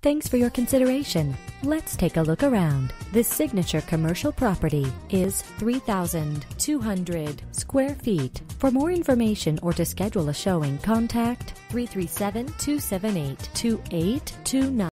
Thanks for your consideration. Let's take a look around. This signature commercial property is 3,200 square feet. For more information or to schedule a showing, contact 337-278-2829.